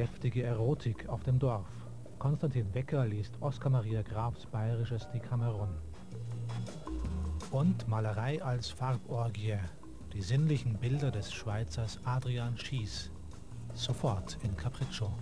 deftige Erotik auf dem Dorf. Konstantin Wecker liest Oskar Maria Grafs bayerisches Decameron. Und Malerei als Farborgie. Die sinnlichen Bilder des Schweizers Adrian Schiess. Sofort in Capriccio.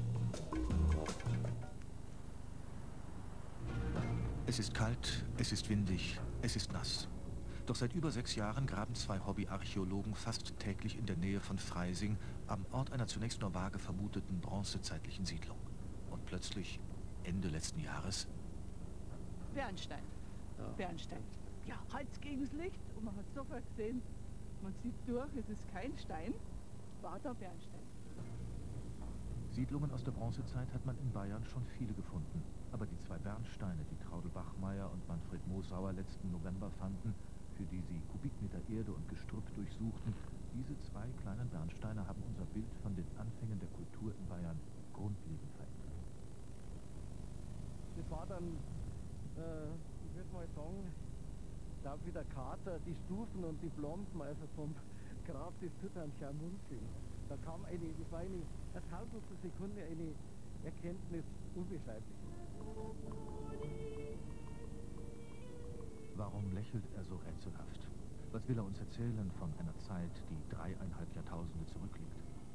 Es ist kalt, es ist windig, es ist nass. Doch seit über 6 Jahren graben 2 Hobbyarchäologen fast täglich in der Nähe von Freising, am Ort einer zunächst nur vage vermuteten bronzezeitlichen Siedlung. Und plötzlich, Ende letzten Jahres... Bernstein. Ja. Bernstein. Ja, Hals gegens Licht und man hat sofort gesehen, man sieht durch, es ist kein Stein, war da Bernstein. Siedlungen aus der Bronzezeit hat man in Bayern schon viele gefunden. Aber die 2 Bernsteine, die Traudl Bachmeier und Manfred Mosauer letzten November fanden, für die sie Kubikmeter Erde und Gestrüpp durchsuchten, diese 2 kleinen Bernsteine haben unser Bild von den Anfängen der Kultur in Bayern grundlegend verändert. Das war dann, ich würde mal sagen, da wie der Kater, die Stufen und die Plomben, also vom Grab des Tutanchamun. Da kam das war eine Tausendstel Sekunde eine Erkenntnis unbeschreiblich. Warum lächelt er so rätselhaft? Was will er uns erzählen von einer Zeit, die 3,5 Jahrtausende zurückliegt?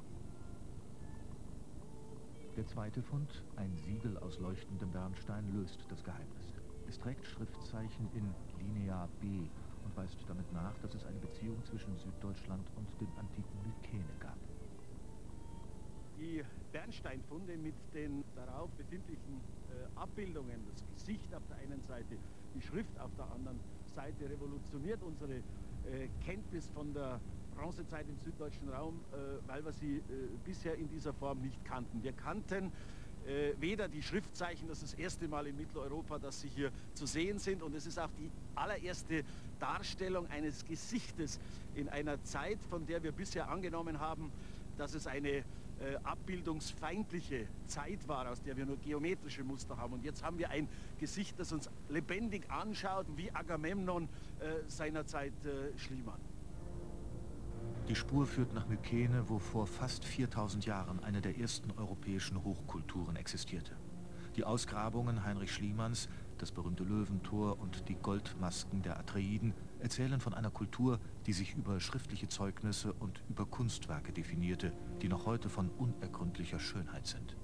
Der zweite Fund, ein Siegel aus leuchtendem Bernstein, löst das Geheimnis. Es trägt Schriftzeichen in Linea B und weist damit nach, dass es eine Beziehung zwischen Süddeutschland und dem antiken Mykene gab. Die Bernsteinfunde mit den darauf befindlichen Abbildungen, das Gesicht auf der einen Seite, die Schrift auf der anderen Seite, revolutioniert unsere Kenntnis von der Bronzezeit im süddeutschen Raum, weil wir sie bisher in dieser Form nicht kannten. Wir kannten weder die Schriftzeichen, das ist das erste Mal in Mitteleuropa, dass sie hier zu sehen sind, und es ist auch die allererste Darstellung eines Gesichtes in einer Zeit, von der wir bisher angenommen haben, dass es eine abbildungsfeindliche Zeit war, aus der wir nur geometrische Muster haben. Und jetzt haben wir ein Gesicht, das uns lebendig anschaut, wie Agamemnon seinerzeit Schliemann. Die Spur führt nach Mykene, wo vor fast 4000 Jahren eine der ersten europäischen Hochkulturen existierte. Die Ausgrabungen Heinrich Schliemanns, das berühmte Löwentor und die Goldmasken der Atreiden erzählen von einer Kultur, die sich über schriftliche Zeugnisse und über Kunstwerke definierte, die noch heute von unergründlicher Schönheit sind.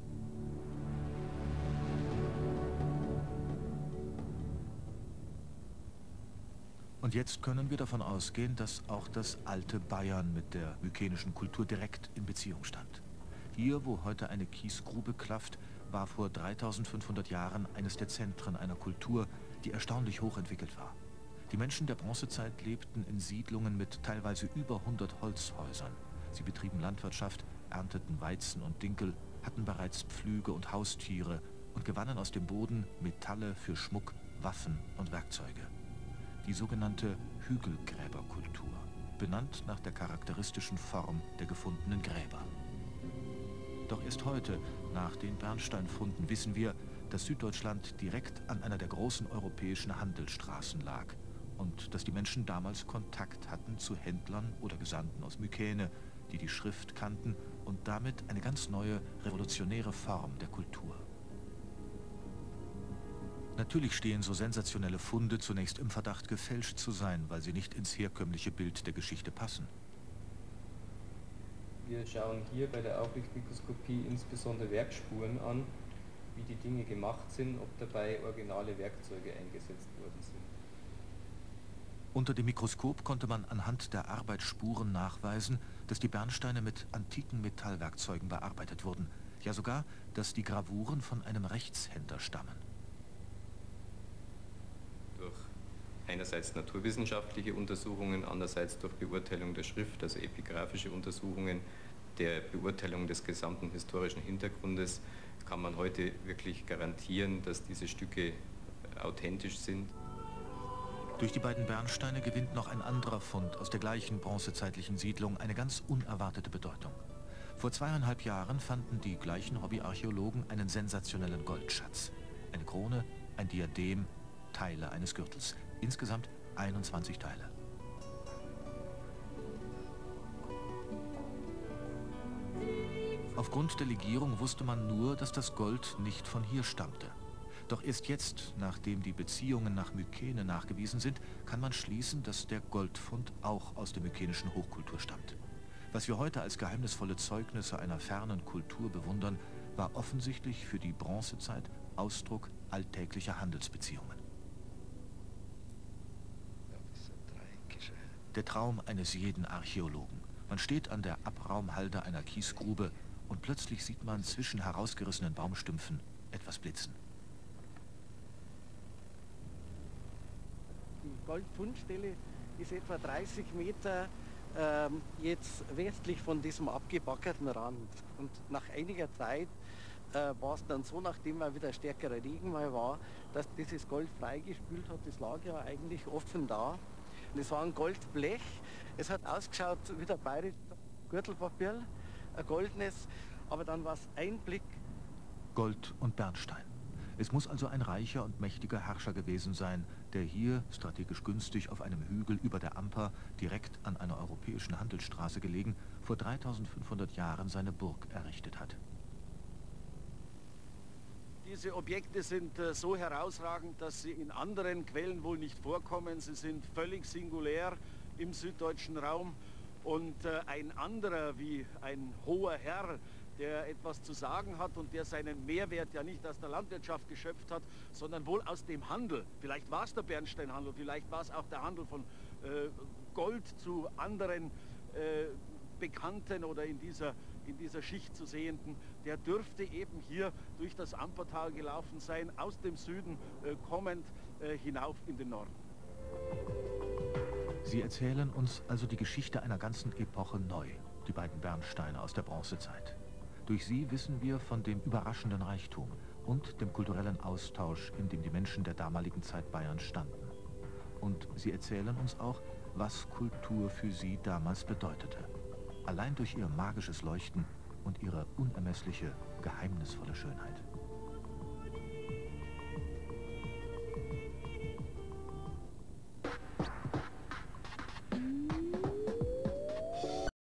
Und jetzt können wir davon ausgehen, dass auch das alte Bayern mit der mykenischen Kultur direkt in Beziehung stand. Hier, wo heute eine Kiesgrube klafft, war vor 3500 Jahren eines der Zentren einer Kultur, die erstaunlich hochentwickelt war. Die Menschen der Bronzezeit lebten in Siedlungen mit teilweise über 100 Holzhäusern. Sie betrieben Landwirtschaft, ernteten Weizen und Dinkel, hatten bereits Pflüge und Haustiere und gewannen aus dem Boden Metalle für Schmuck, Waffen und Werkzeuge. Die sogenannte Hügelgräberkultur, benannt nach der charakteristischen Form der gefundenen Gräber. Doch erst heute, nach den Bernsteinfunden, wissen wir, dass Süddeutschland direkt an einer der großen europäischen Handelsstraßen lag und dass die Menschen damals Kontakt hatten zu Händlern oder Gesandten aus Mykene, die die Schrift kannten und damit eine ganz neue, revolutionäre Form der Kultur. Natürlich stehen so sensationelle Funde zunächst im Verdacht, gefälscht zu sein, weil sie nicht ins herkömmliche Bild der Geschichte passen. Wir schauen hier bei der Auflichtmikroskopie insbesondere Werkspuren an, wie die Dinge gemacht sind, ob dabei originale Werkzeuge eingesetzt worden sind. Unter dem Mikroskop konnte man anhand der Arbeitsspuren nachweisen, dass die Bernsteine mit antiken Metallwerkzeugen bearbeitet wurden. Ja sogar, dass die Gravuren von einem Rechtshänder stammen. Durch einerseits naturwissenschaftliche Untersuchungen, andererseits durch Beurteilung der Schrift, also epigraphische Untersuchungen, der Beurteilung des gesamten historischen Hintergrundes, kann man heute wirklich garantieren, dass diese Stücke authentisch sind. Durch die beiden Bernsteine gewinnt noch ein anderer Fund aus der gleichen bronzezeitlichen Siedlung eine ganz unerwartete Bedeutung. Vor 2,5 Jahren fanden die gleichen Hobbyarchäologen einen sensationellen Goldschatz. Eine Krone, ein Diadem, Teile eines Gürtels. Insgesamt 21 Teile. Aufgrund der Legierung wusste man nur, dass das Gold nicht von hier stammte. Doch erst jetzt, nachdem die Beziehungen nach Mykene nachgewiesen sind, kann man schließen, dass der Goldfund auch aus der mykenischen Hochkultur stammt. Was wir heute als geheimnisvolle Zeugnisse einer fernen Kultur bewundern, war offensichtlich für die Bronzezeit Ausdruck alltäglicher Handelsbeziehungen. Der Traum eines jeden Archäologen. Man steht an der Abraumhalde einer Kiesgrube und plötzlich sieht man zwischen herausgerissenen Baumstümpfen etwas blitzen. Die Goldfundstelle ist etwa 30 Meter jetzt westlich von diesem abgebackerten Rand. Und nach einiger Zeit war es dann so, nachdem mal wieder stärkerer Regen mal war, dass dieses Gold freigespült hat. Das lag ja eigentlich offen da. Und es war ein Goldblech. Es hat ausgeschaut wie der bayerische Gürtelpapier, ein goldenes, aber dann war es ein Blick. Gold und Bernstein. Es muss also ein reicher und mächtiger Herrscher gewesen sein, der hier, strategisch günstig auf einem Hügel über der Amper, direkt an einer europäischen Handelsstraße gelegen, vor 3500 Jahren seine Burg errichtet hat. Diese Objekte sind so herausragend, dass sie in anderen Quellen wohl nicht vorkommen. Sie sind völlig singulär im süddeutschen Raum. Und ein anderer wie ein hoher Herr, der etwas zu sagen hat und der seinen Mehrwert ja nicht aus der Landwirtschaft geschöpft hat, sondern wohl aus dem Handel. Vielleicht war es der Bernsteinhandel, vielleicht war es auch der Handel von Gold zu anderen Bekannten oder in dieser Schicht zu Sehenden. Der dürfte eben hier durch das Ampertal gelaufen sein, aus dem Süden kommend hinauf in den Norden. Sie erzählen uns also die Geschichte einer ganzen Epoche neu, die beiden Bernsteine aus der Bronzezeit. Durch sie wissen wir von dem überraschenden Reichtum und dem kulturellen Austausch, in dem die Menschen der damaligen Zeit Bayerns standen. Und sie erzählen uns auch, was Kultur für sie damals bedeutete. Allein durch ihr magisches Leuchten und ihre unermessliche, geheimnisvolle Schönheit.